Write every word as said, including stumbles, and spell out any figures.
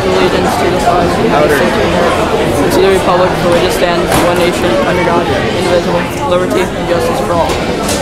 pledge allegiance to the flag of the United States of America, and to the republic for which it stands, one nation, under God, indivisible, liberty, and justice for all.